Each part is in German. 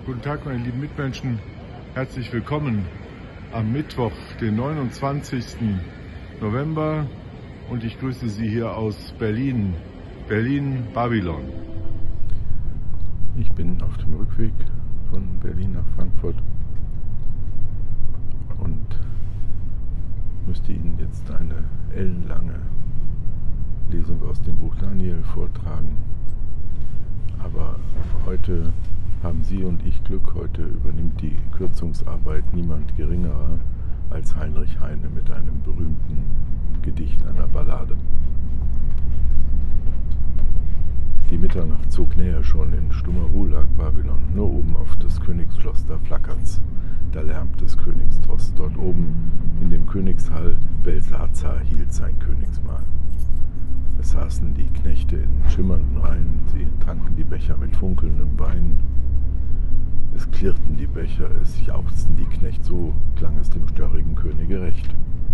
Guten Tag, meine lieben Mitmenschen. Herzlich willkommen am Mittwoch, den 29. November. Und ich grüße Sie hier aus Berlin, Babylon. Ich bin auf dem Rückweg von Berlin nach Frankfurt und müsste Ihnen jetzt eine ellenlange Lesung aus dem Buch Daniel vortragen. Aber heute haben Sie und ich Glück. Heute übernimmt die Kürzungsarbeit niemand geringerer als Heinrich Heine mit einem berühmten Gedicht, einer Ballade. Die Mitternacht zog näher, schon in stummer Ruhe lag Babylon. Nur oben auf des Königsschloss, da flackert's, da lärmt des Königs Tross. Dort oben in dem Königshall, Belsazar hielt sein Königsmahl. Es saßen die Knechte in schimmernden Reihen, sie tranken die Becher mit funkelndem Wein. Es klirrten die Becher, es jauchzten die Knechte, so klang es dem störrigen Könige recht.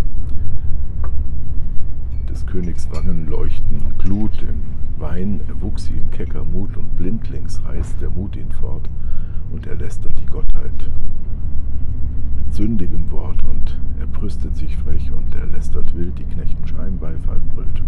Des Königs Wangen leuchten Glut im Wein, erwuchs ihm kecker Mut, und blindlings reißt der Mut ihn fort, und er lästert die Gottheit mit sündigem Wort, und er brüstet sich frech, und er lästert wild, die Knechten Scheinbeifall brüllt.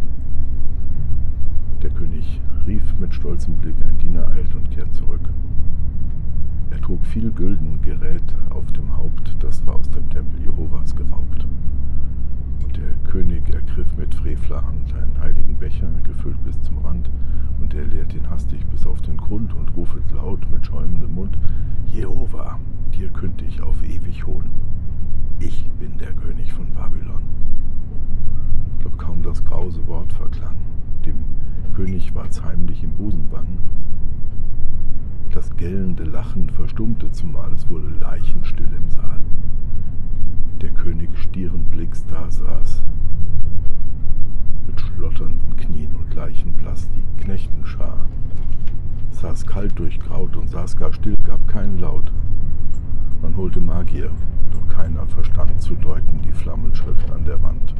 Der König rief mit stolzem Blick, ein Diener eilt und kehrt zurück. Er trug viel gülden Gerät auf dem Haupt, das war aus dem Tempel Jehovas geraubt. Und der König ergriff mit frevler Hand einen heiligen Becher, gefüllt bis zum Rand, und er leert ihn hastig bis auf den Grund und rufet laut mit schäumendem Mund: Jehova, dir könnte ich auf ewig hohn. Ich bin der König von Babylon. Doch kaum das grause Wort verklang, dem König ward's heimlich im Busen bang. Das gellende Lachen verstummte, zumal es wurde leichenstill im Saal. Der König stieren Blicks da saß, mit schlotternden Knien und leichenblass die Knechtenschar, saß kalt durchgraut und saß gar still, gab keinen Laut. Man holte Magier, doch keiner verstand zu deuten die Flammenschrift an der Wand.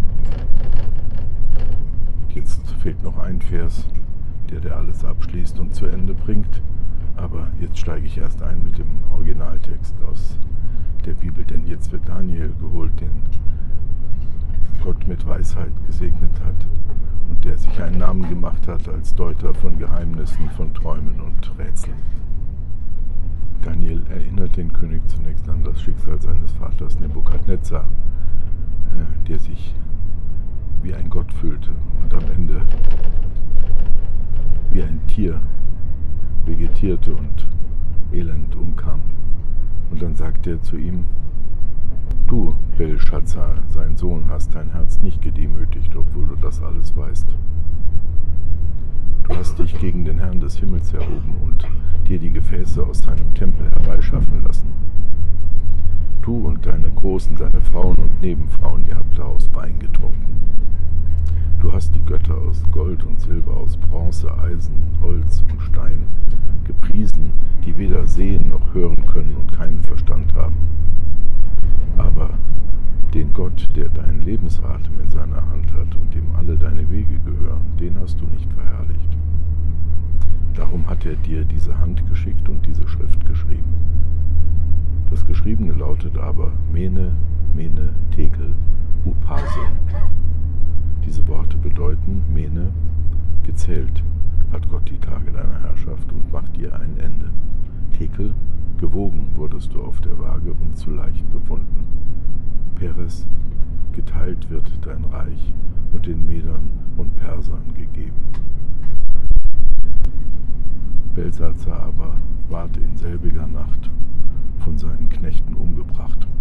Jetzt fehlt noch ein Vers, der alles abschließt und zu Ende bringt. Aber jetzt steige ich erst ein mit dem Originaltext aus der Bibel, denn jetzt wird Daniel geholt, den Gott mit Weisheit gesegnet hat und der sich einen Namen gemacht hat als Deuter von Geheimnissen, von Träumen und Rätseln. Daniel erinnert den König zunächst an das Schicksal seines Vaters Nebukadnezar, der sich wie ein Gott fühlte und am Ende wie ein Tier vegetierte und elend umkam. Und dann sagte er zu ihm: Du, Belshazzar, sein Sohn, hast dein Herz nicht gedemütigt, obwohl du das alles weißt. Du hast dich gegen den Herrn des Himmels erhoben und dir die Gefäße aus seinem Tempel herbeischaffen lassen. Du und deine Großen, deine Frauen und Nebenfrauen, ihr habt daraus Wein getrunken. Du hast die Götter aus Gold und Silber, aus Bronze, Eisen, Holz und Stein gepriesen, die weder sehen noch hören können und keinen Verstand haben. Aber den Gott, der deinen Lebensatem in seiner Hand hat und dem alle deine Wege gehören, den hast du nicht verherrlicht. Darum hat er dir diese Hand geschickt und diese Schrift geschrieben. Das Geschriebene lautet aber Mene, Mene, Tekel, Upharsin. Diese Worte bedeuten: Mene, gezählt hat Gott die Tage deiner Herrschaft und macht dir ein Ende. Tekel, gewogen wurdest du auf der Waage und zu leicht befunden. Peres, geteilt wird dein Reich und den Medern und Persern gegeben. Belsazar aber ward in selbiger Nacht von seinen Knechten umgebracht.